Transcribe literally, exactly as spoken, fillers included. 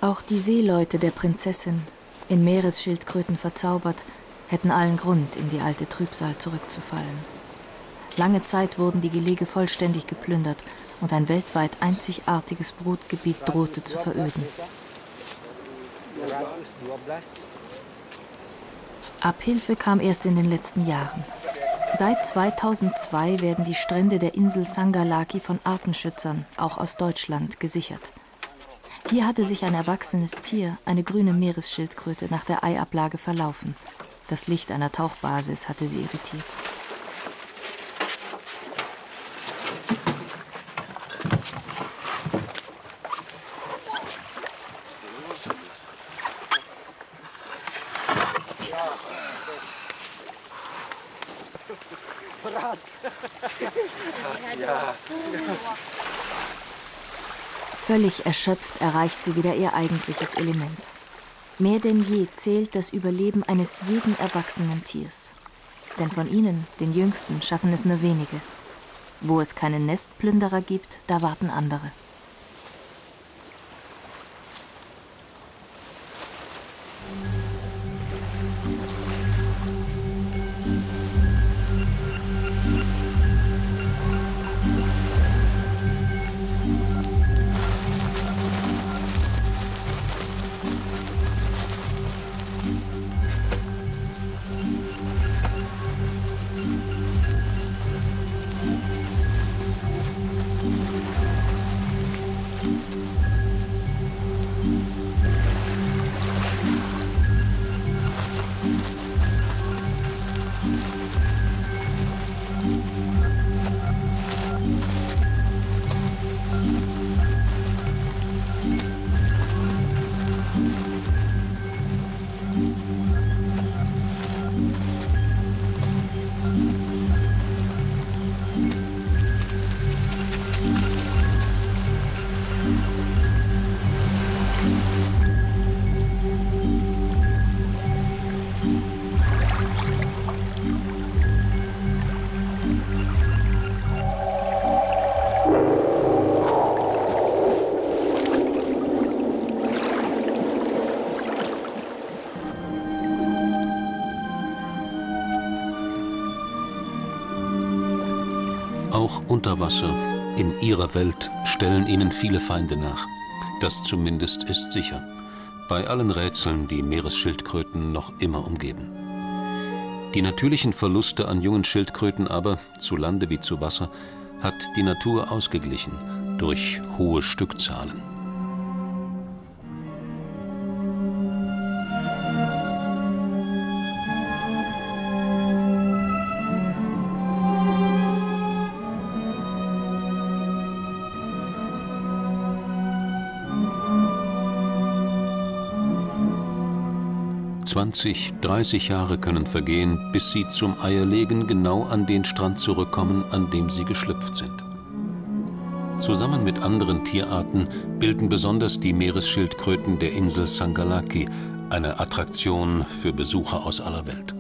Auch die Seeleute der Prinzessin, in Meeresschildkröten verzaubert, hätten allen Grund, in die alte Trübsal zurückzufallen. Lange Zeit wurden die Gelege vollständig geplündert und ein weltweit einzigartiges Brutgebiet drohte zu veröden. Abhilfe kam erst in den letzten Jahren. Seit zweitausendzwei werden die Strände der Insel Sangalaki von Artenschützern, auch aus Deutschland, gesichert. Hier hatte sich ein erwachsenes Tier, eine grüne Meeresschildkröte, nach der Eiablage verlaufen. Das Licht einer Tauchbasis hatte sie irritiert. Völlig erschöpft erreicht sie wieder ihr eigentliches Element. Mehr denn je zählt das Überleben eines jeden erwachsenen Tiers. Denn von ihnen, den Jüngsten, schaffen es nur wenige. Wo es keine Nestplünderer gibt, da warten andere. Auch unter Wasser, in ihrer Welt, stellen ihnen viele Feinde nach. Das zumindest ist sicher. Bei allen Rätseln, die Meeresschildkröten noch immer umgeben. Die natürlichen Verluste an jungen Schildkröten aber, zu Lande wie zu Wasser, hat die Natur ausgeglichen durch hohe Stückzahlen. zwanzig, dreißig Jahre können vergehen, bis sie zum Eierlegen genau an den Strand zurückkommen, an dem sie geschlüpft sind. Zusammen mit anderen Tierarten bilden besonders die Meeresschildkröten der Insel Sangalaki eine Attraktion für Besucher aus aller Welt.